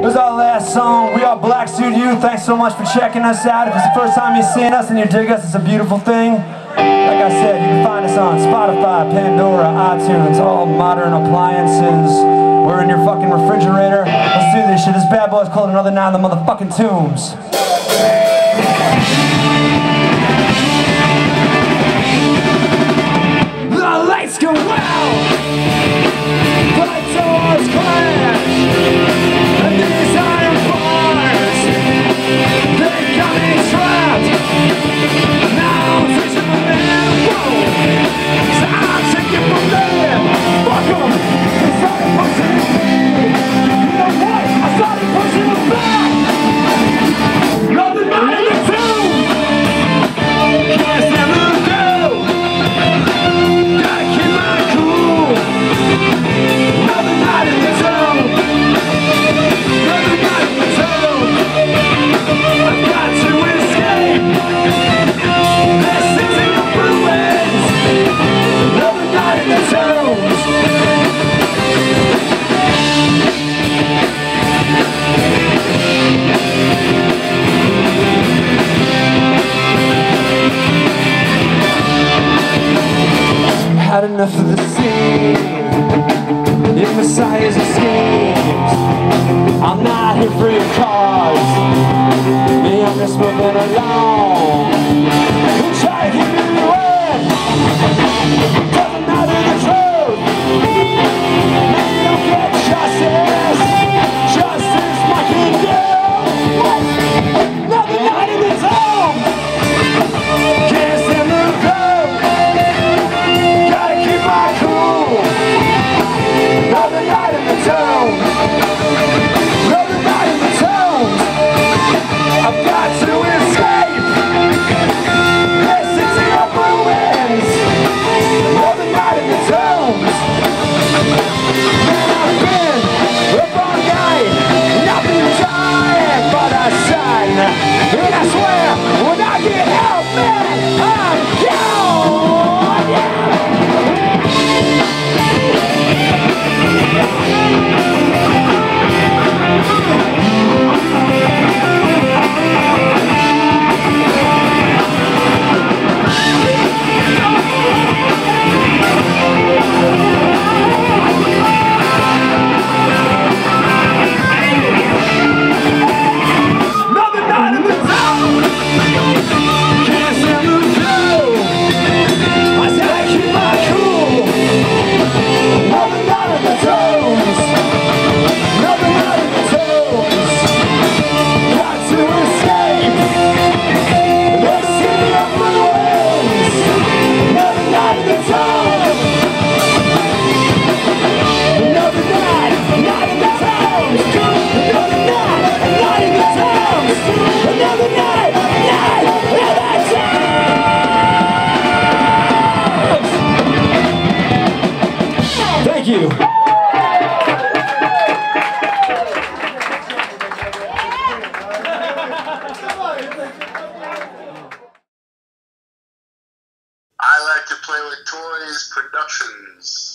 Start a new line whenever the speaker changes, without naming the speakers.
was our last song. We are Black Suit Youth. Thanks so much for checking us out. If it's the first time you've seen us and you dig us, it's a beautiful thing. Like I said, you can find us on Spotify, Pandora, iTunes, all modern appliances. We're in your fucking refrigerator. Let's do this shit. This bad boy's called Another Night in the Motherfucking Tombs. The lights go out, bright doors crash, and these iron bars, they got me trapped. Now I'm facing my man, whoa, so I'll take it from there. Fuck 'em, I started pushing it back. You know what? I started pushing it back. Another night in the tomb, can't stand the girl. Gotta keep my cool. Another night in the tomb, another night in the tomb. I've got to escape. This city of ruins. Another night in the tombs. Had enough of the scene, in messiahs and schemes. I'm not here for your cause, me, I'm just moving along. You try to keep me away, doesn't matter the truth. Man, you don't get justice, justice my kingdom. Another night in the tomb, can't stand the cold. Gotta keep my cool. Another night in the tomb. Another night in the tomb. I've got to escape. This city of ruins. Another night in the tombs. Man, I've been a wrong guy. Nothing dying but a sign. And I swear, when I get out, man, I'm gone. Yeah. Thank you.
I Like to Play with Toys Productions.